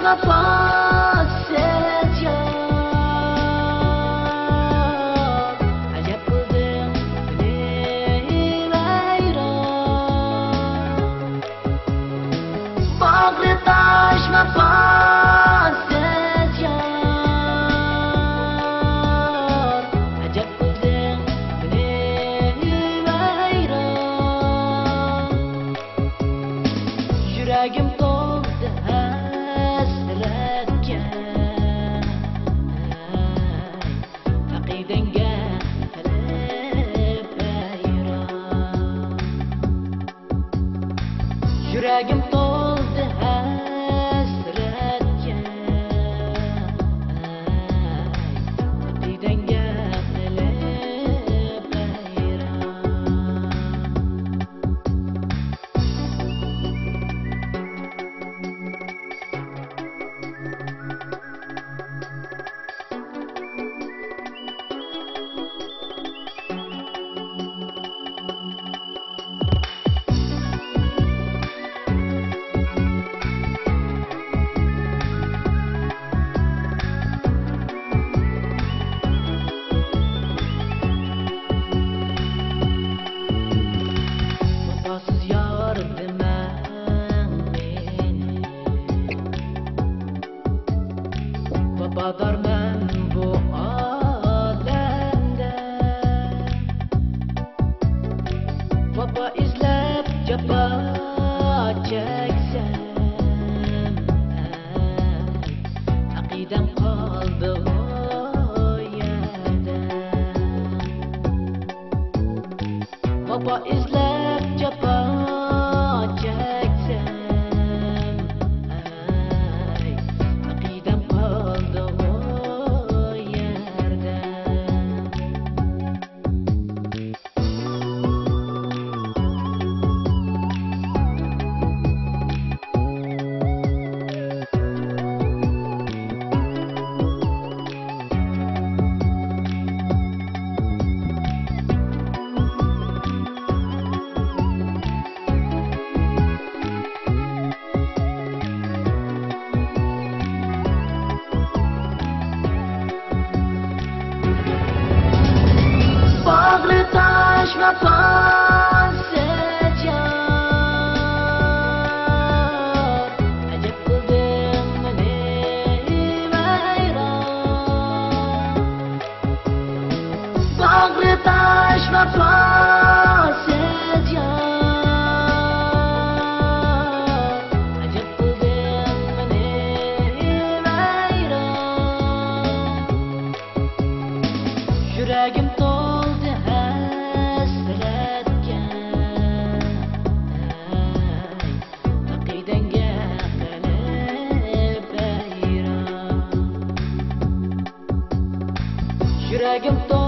vafosiz yor ajab qildim meni vayron bag'ri tosh vafosiz yor ajab qildim meni vayron yuragim to'ldi hasratga aqidangga qilib vayron yuragim to'ldi hasratga aqidangga qilib vafosiz yor demang meni vafodorman bu olamda vafo izlab jafo cheksam aqidam qoldi yerda vafo izlab jafo cheksam aqidam qoldi yerda bag'ri tosh vafosiz yor ajab qildim meni vayron bag'ri tosh vafosiz yor ajab qildim meni vayron yuragim to'ldi hasratga aqidangga qilib vayron yuragim to'ldi